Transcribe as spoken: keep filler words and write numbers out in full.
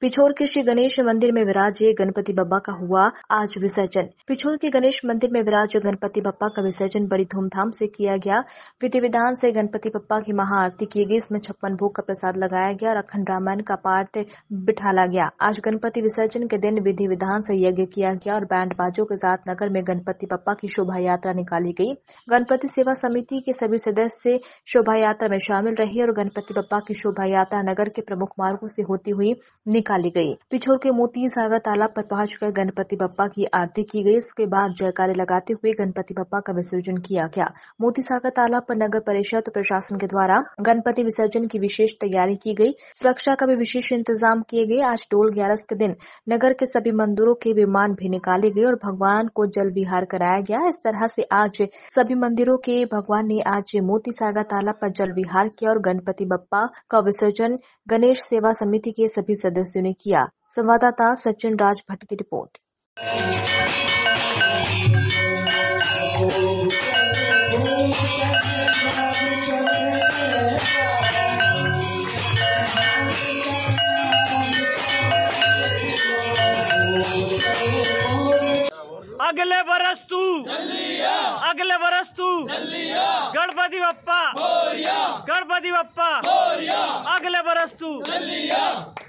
पिछोर के श्री गणेश मंदिर में विराजे गणपति बप्पा का हुआ आज विसर्जन। पिछोर के गणेश मंदिर में विराजे गणपति बप्पा का विसर्जन बड़ी धूमधाम से किया गया। विधि विधान से गणपति बप्पा की महाआरती की गई। इसमें छप्पन भोग का प्रसाद लगाया गया और अखंड रामायण का पाठ बिठाला गया। आज गणपति विसर्जन के दिन विधि विधान से यज्ञ किया गया और बैंड बाजों के साथ नगर में गणपति बप्पा की शोभा यात्रा निकाली गई। गणपति सेवा समिति के सभी सदस्य शोभा यात्रा में शामिल रहे और गणपति बप्पा की शोभा यात्रा नगर के प्रमुख मार्गों से होती हुई निकाली गई। पिछोर के मोती सागर तालाब पर पहुंचकर गणपति बप्पा की आरती की गई। इसके बाद जयकारे लगाते हुए गणपति बप्पा का विसर्जन किया गया। मोती सागर तालाब पर नगर परिषद और प्रशासन के द्वारा गणपति विसर्जन की विशेष तैयारी की गई। सुरक्षा का भी विशेष इंतजाम किए गए। आज डोल ग्यारस के दिन नगर के सभी मंदिरों के विमान भी निकाले गए और भगवान को जल विहार कराया गया। इस तरह से आज सभी मंदिरों के भगवान ने आज मोती सागर तालाब पर जल विहार किया और गणपति बप्पा का विसर्जन गणेश सेवा समिति के सभी सदस्यों ने किया। संवाददाता सचिन राज भट्ट की रिपोर्ट। अगले बरस तू अगले बरस तू गणपति बप्पा गणपति बप्पा अगले बरस तू